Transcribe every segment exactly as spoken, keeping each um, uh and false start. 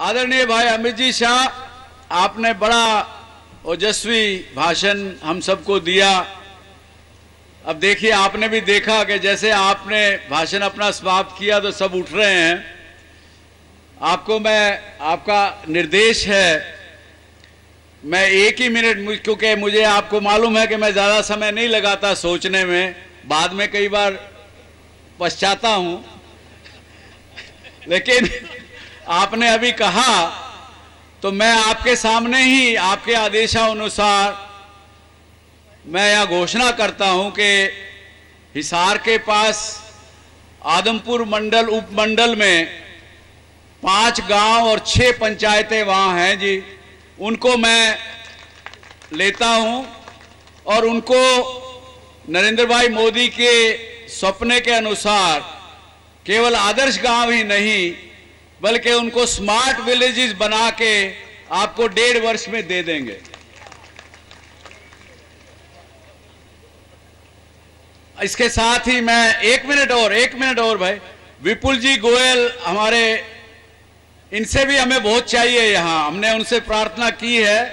आदरणीय भाई अमित जी शाह, आपने बड़ा ओजस्वी भाषण हम सबको दिया। अब देखिए, आपने भी देखा कि जैसे आपने भाषण अपना समाप्त किया तो सब उठ रहे हैं। आपको मैं, आपका निर्देश है, मैं एक ही मिनट, क्योंकि मुझे आपको मालूम है कि मैं ज़्यादा समय नहीं लगाता सोचने में, बाद में कई बार पछताता हूं, लेकिन आपने अभी कहा तो मैं आपके सामने ही आपके आदेशानुसार मैं यह घोषणा करता हूं कि हिसार के पास आदमपुर मंडल उपमंडल में पांच गांव और छह पंचायतें वहां हैं जी, उनको मैं लेता हूं और उनको नरेंद्र भाई मोदी के सपने के अनुसार केवल आदर्श गांव ही नहीं बल्कि उनको स्मार्ट विलेजेस बना के आपको डेढ़ वर्ष में दे देंगे। इसके साथ ही मैं एक मिनट और एक मिनट और भाई विपुल जी गोयल हमारे, इनसे भी हमें बहुत चाहिए यहां, हमने उनसे प्रार्थना की है,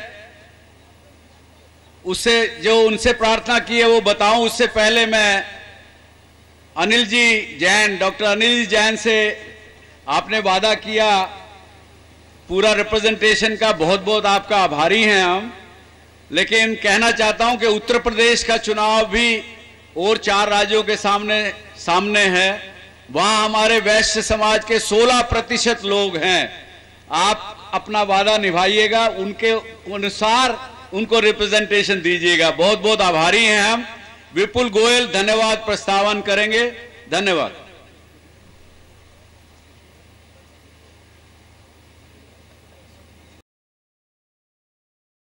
उससे जो उनसे प्रार्थना की है वो बताऊं। उससे पहले मैं अनिल जी जैन, डॉक्टर अनिल जी जैन से आपने वादा किया, पूरा रिप्रेजेंटेशन का बहुत बहुत आपका आभारी हैं हम। लेकिन कहना चाहता हूं कि उत्तर प्रदेश का चुनाव भी और चार राज्यों के सामने सामने है, वहां हमारे वैश्य समाज के सोलह प्रतिशत लोग हैं। आप अपना वादा निभाइएगा, उनके अनुसार उनको रिप्रेजेंटेशन दीजिएगा। बहुत बहुत आभारी हैं हम। विपुल गोयल धन्यवाद प्रस्तावन करेंगे। धन्यवाद।